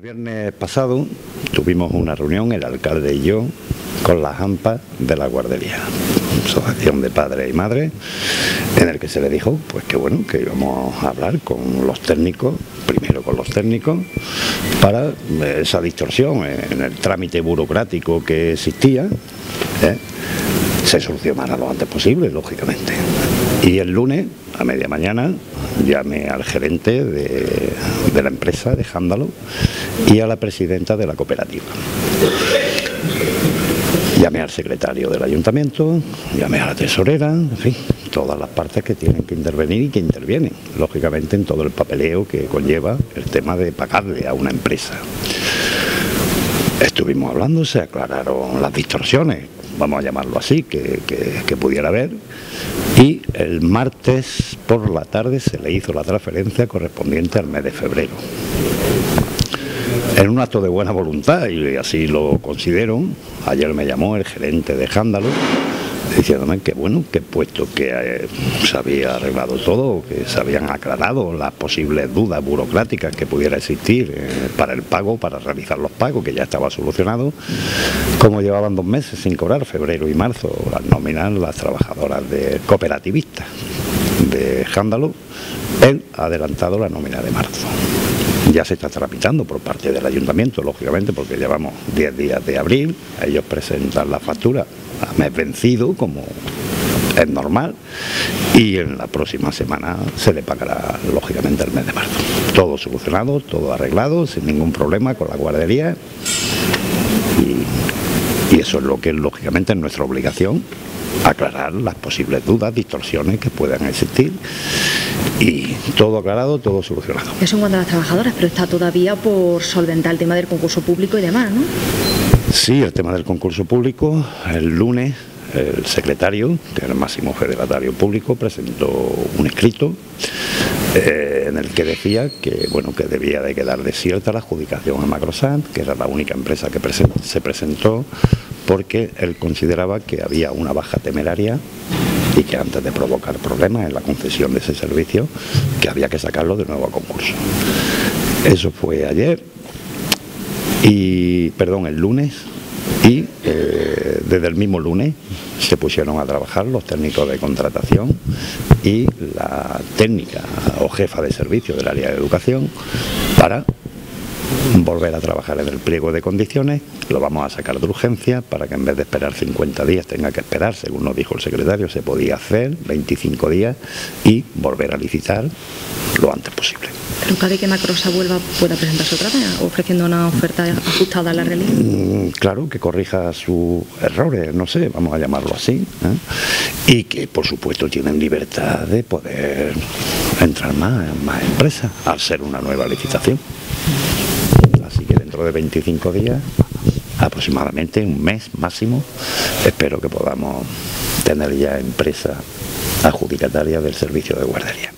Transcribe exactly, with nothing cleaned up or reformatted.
viernes pasado tuvimos una reunión, el alcalde y yo, con las AMPA de la guardería, Asociación de Padres y Madres, en el que se le dijo pues que bueno, que íbamos a hablar con los técnicos, primero con los técnicos, para esa distorsión en el trámite burocrático que existía, ¿eh? se solucionara lo antes posible, lógicamente. Y el lunes, a media mañana, llamé al gerente de, de la empresa de Jándalo y a la presidenta de la cooperativa. Llamé al secretario del ayuntamiento, llamé a la tesorera, en fin, todas las partes que tienen que intervenir y que intervienen, lógicamente, en todo el papeleo que conlleva el tema de pagarle a una empresa. Estuvimos hablando, se aclararon las distorsiones, vamos a llamarlo así, que, que, que pudiera haber, y el martes por la tarde se le hizo la transferencia correspondiente al mes de febrero. En un acto de buena voluntad, y así lo considero, ayer me llamó el gerente de Jándalo, diciéndome que bueno, que puesto que eh, se había arreglado todo, que se habían aclarado las posibles dudas burocráticas que pudiera existir eh, para el pago, para realizar los pagos, que ya estaba solucionado, como llevaban dos meses sin cobrar, febrero y marzo, las nóminas, las trabajadoras de cooperativistas de Jándalo, él ha adelantado la nómina de marzo. Ya se está tramitando por parte del ayuntamiento, lógicamente, porque llevamos diez días de abril, ellos presentan la factura a mes vencido, como es normal, y en la próxima semana se le pagará, lógicamente, el mes de marzo. Todo solucionado, todo arreglado, sin ningún problema con la guardería, y, y eso es lo que, lógicamente, es nuestra obligación, aclarar las posibles dudas, distorsiones que puedan existir, y todo aclarado, todo solucionado. Eso en cuanto a las trabajadoras, pero está todavía por solventar el tema del concurso público y demás, ¿no? Sí, el tema del concurso público, el lunes el secretario, que es el máximo federatario público, presentó un escrito eh, en el que decía que bueno, que debía de quedar desierta la adjudicación a Macrosant, que era la única empresa que present se presentó, porque él consideraba que había una baja temeraria y que antes de provocar problemas en la concesión de ese servicio, que había que sacarlo de nuevo a concurso. Eso fue ayer, y perdón, el lunes, y eh, desde el mismo lunes se pusieron a trabajar los técnicos de contratación y la técnica o jefa de servicio del área de educación para volver a trabajar en el pliego de condiciones. Lo vamos a sacar de urgencia para que en vez de esperar cincuenta días tenga que esperar, según nos dijo el secretario, se podía hacer veinticinco días y volver a licitar lo antes posible. ¿Pero cabe que Macrosa vuelva, pueda presentarse otra vez ofreciendo una oferta ajustada a la realidad? Mm, claro, que corrija sus errores, no sé, vamos a llamarlo así, ¿eh? Y que por supuesto tienen libertad de poder entrar más, más empresas al ser una nueva licitación. Así que dentro de veinticinco días, aproximadamente un mes máximo, espero que podamos tener ya empresa adjudicataria del servicio de guardería.